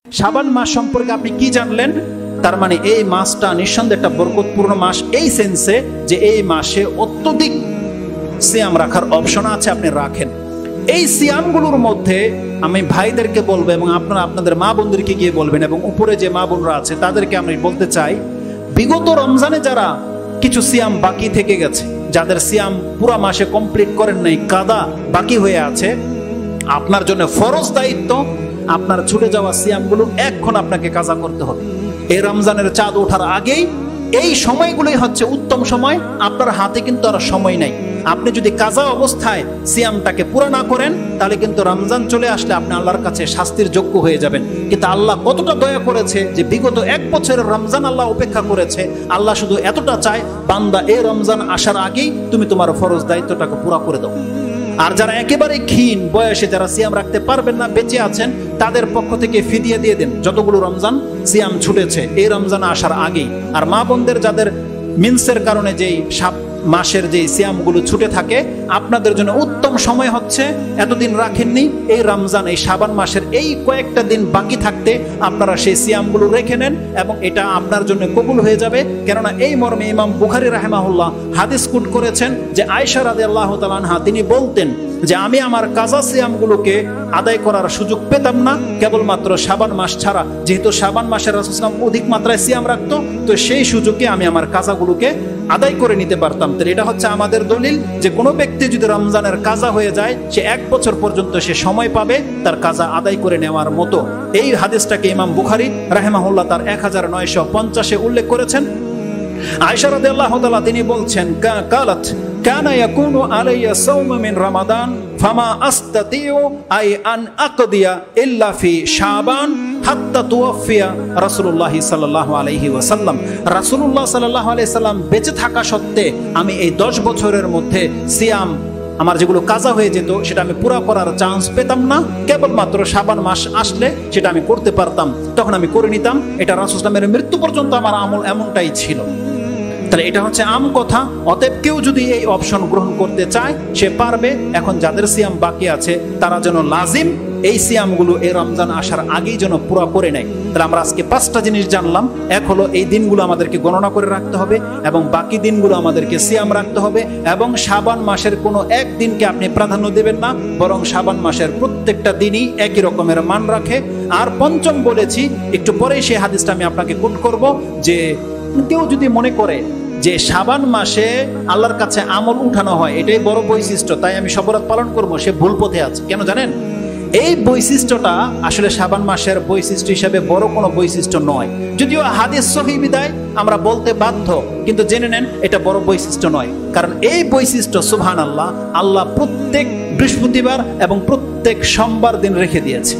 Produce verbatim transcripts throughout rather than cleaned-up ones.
শাবান মাস সম্পর্কে আপনি কি জানলেন? তার মানে এই মাসটা নিঃসন্দেহে একটা বরকতপূর্ণ মাস, এই সেন্সে যে এই মাসে অত্যধিক সিয়াম রাখার অপশন আছে, আপনি রাখেন। এই সিয়ামগুলোর মধ্যে আমি ভাইদেরকে বলবো এবং আপনারা আপনাদের মা বোনদেরকে গিয়ে বলবেন, এবং উপরে যে মা বোনরা আছে তাদেরকে আমি বলতে চাই, বিগত রমজানে যারা কিছু সিয়াম বাকি থেকে গেছে, যাদের সিয়াম পুরা মাসে কমপ্লিট করেন নাই, কাদা বাকি হয়ে আছে, আপনার জন্য ফরজ দায়িত্ব আপনার ছুটে যাওয়া সিয়ামগুলো এখন আপনাকে কাজা করতে হবে। এই রমজানের চাঁদ ওঠার আগেই এই সময়গুলোই হচ্ছে উত্তম সময়। আপনার হাতে কিন্তু আর সময় নাই। আপনি যদি কাজা অবস্থায় সিয়ামটাকে পুরা না করেন, তাহলে কিন্তু রমজান চলে আসলে আপনি আল্লাহর কাছে শাস্তির যোগ্য হয়ে যাবেন। কিন্তু আল্লাহ কতটা দয়া করেছে যে বিগত এক বছরের রমজান আল্লাহ উপেক্ষা করেছে। আল্লাহ শুধু এতটা চায়, বান্দা এই রমজান আসার আগেই তুমি তোমার ফরজ দায়িত্বটাকে পুরা করে দাও। আর যারা একেবারে ক্ষীণ বয়সে, যারা সিয়াম রাখতে পারবেন না, বেঁচে আছেন, তাদের পক্ষ থেকে ফিদিয়া দিয়ে দেন যতগুলো রমজান সিয়াম ছুটেছে এই রমজান আসার আগেই। আর মা বোনদের যাদের মিন্সের কারণে যেই সাপ মাসের যে সিয়ামগুলো ছুটে থাকে, আপনাদের জন্য উত্তম সময় হচ্ছে, এতদিন রাখেননি, এই রমজান এই শাবান মাসের এই কয়েকটা দিন বাকি থাকতে আপনারা সেই সিয়ামগুলো রেখে নেন, এবং এটা আপনার জন্য কবুল হয়ে যাবে। কেননা এই মর্মে ইমাম বুখারী রাহিমাহুল্লাহ হাদিস কোট করেছেন যে আয়েশা রাদিয়াল্লাহু তাআলা আনহা তিনি বলতেন যে আমি আমার কাজা সিয়ামগুলোকে আদায় করার সুযোগ পেতাম না কেবলমাত্র শাবান মাস ছাড়া। যেহেতু শাবান মাসে রাসূল সাল্লাল্লাহু আলাইহি ওয়াসাল্লাম অধিক মাত্রায় সিয়াম রাখতো, তো সেই সুযোগে আমি আমার কাজাগুলোকে আদায় করে নিতে পারতাম। তো এটা হচ্ছে আমাদের দলিল যে কোনো ব্যক্তি যদি রমজানের কাজা হয়ে যায়, সে এক বছর পর্যন্ত সে সময় পাবে তার কাজা আদায় করে নেওয়ার মতো। এই হাদিসটাকে ইমাম বুখারী রাহিমাহুল্লাহ তার এক হাজার নয়শো পঞ্চাশে উল্লেখ করেছেন। আয়েশা রাদিয়াল্লাহু তাআলা তিনি বলছেন, কালাত কানা ইয়াকুনু আলাইয়া সাওম মিন রমাদান ফামা আস্তাতিউ আই আন আকদিয়া ইল্লা ফি শাবান হাত্তা তুওয়াফিয়া রাসূলুল্লাহ সাল্লাল্লাহু আলাইহি ওয়াসাল্লাম। রাসূলুল্লাহ সাল্লাল্লাহু আলাইহি সাল্লাম বেঁচে থাকা সত্ত্বে আমি এই দশ বছরের মধ্যে সিয়াম আমার যেগুলো কাজা হয়ে যেত সেটা আমি পুরা করার চান্স পেতাম না। কেবলমাত্র শাবান মাস আসলে সেটা আমি করতে পারতাম, তখন আমি করে নিতাম। এটা রাসূল সাল্লাল্লাহু আলাইহি ওয়াসাল্লামের মৃত্যু পর্যন্ত আমার আমল এমনটাই ছিল। তাহলে এটা হচ্ছে আম কথা। অতএব কেউ যদি এই অপশন গ্রহণ করতে চায় সে পারবে। এখন যাদের সিয়াম বাকি আছে তারা যেন লাজিম এই সিয়ামগুলো এই রমজান আসার আগেই যেন পুরা করে নেয়। তাহলে আমরা আজকে পাঁচটা জিনিস জানলাম। এক হলো এই দিনগুলো আমাদেরকে গণনা করে রাখতে হবে, এবং বাকি দিনগুলো আমাদেরকে সিয়াম রাখতে হবে, এবং শাবান মাসের কোনো এক দিনকে আপনি প্রাধান্য দেবেন না, বরং শাবান মাসের প্রত্যেকটা দিনই একই রকমের মান রাখে। আর পঞ্চম বলেছি, একটু পরেই সেই হাদিসটা আমি আপনাকে কোট করব, যে কেউ যদি মনে করে যে শাবান মাসে আল্লাহর কাছে আমল উঠানো হয়, এটাই বড় বৈশিষ্ট্য, তাই আমি শবরাত পালন করব, সে ভুল পথে আছে। কেন জানেন? এই বৈশিষ্ট্যটা আসলে শাবান মাসের বৈশিষ্ট্য হিসাবে বড় কোনো বৈশিষ্ট্য নয়। যদিও হাদিস সহিহ বিদায় আমরা বলতে বাধ্য, কিন্তু জেনে নেন এটা বড় বৈশিষ্ট্য নয়। কারণ এই বৈশিষ্ট্য সুবহানাল্লাহ আল্লাহ প্রত্যেক বৃহস্পতিবার এবং প্রত্যেক সোমবার দিন রেখে দিয়েছে।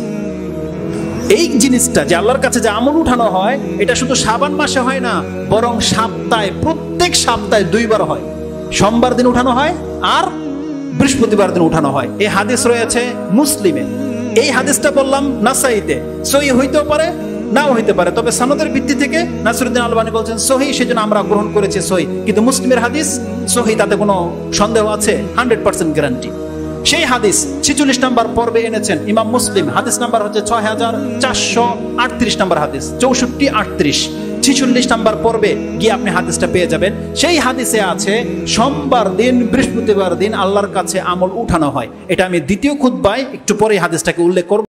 এই জিনিসটা যে আল্লাহর কাছে যে আমল উঠানো হয়, এটা শুধু শাবান মাসে হয় না, বরং সপ্তাহে প্রত্যেক সপ্তাহে দুইবার হয়। সোমবার দিন উঠানো হয় আর বৃহস্পতিবার দিন উঠানো হয়। এই হাদিস রয়েছে মুসলিমে। এই হাদিসটা বললাম নাসাইতে, সহিহ হইতেও পারে নাও হইতে পারে, তবে সনদের ভিত্তি থেকে নাসিরউদ্দিন আলবানী বলছেন সহিহ, সেজন্য আমরা গ্রহণ করেছি সহিহ। কিন্তু মুসলিমের হাদিস সহিহ, তাতে কোনো সন্দেহ আছে? Hundred percent guarantee. সেই হাদিস ছেচল্লিশ নাম্বার পর্বে এনেছেন ইমাম মুসলিম। হাদিস নাম্বার হচ্ছে ছয় হাজার চারশো আটত্রিশ নাম্বার হাদিস, চৌষট্টি আটত্রিশ ছেচল্লিশ নাম্বার পর্বে গিয়ে আপনি হাদিসটা পেয়ে যাবেন। সেই হাদিসে আছে সোমবার দিন বৃহস্পতিবার দিন আল্লাহর কাছে আমল উঠানো হয়। এটা আমি দ্বিতীয় খুতবায় একটু পরে হাদিসটাকে উল্লেখ করব।